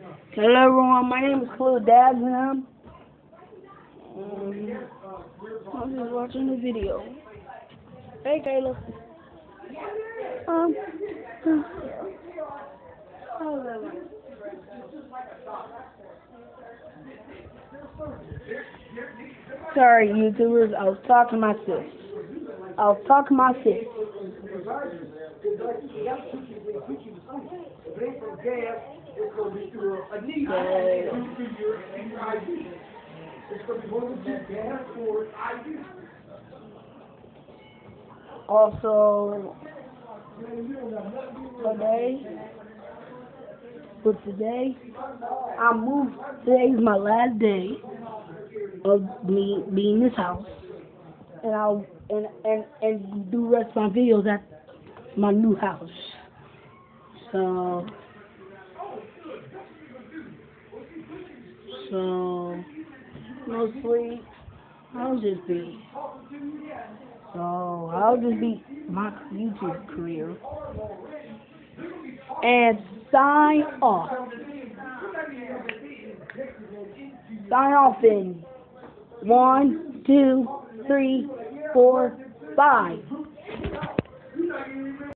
Hello everyone, my name is Khalil Dagnam. I'm just watching the video. Hey Kayla. Um, how's that going? Sorry YouTubers, I was talking to my sis. Also, today, I moved. Today's my last day of me being in this house, and I'll and do rest of my videos at my new house. So no sleep. I'll just be. So I'll just be my YouTube career and sign off. Sign off in 1, 2, 3, 4, 5.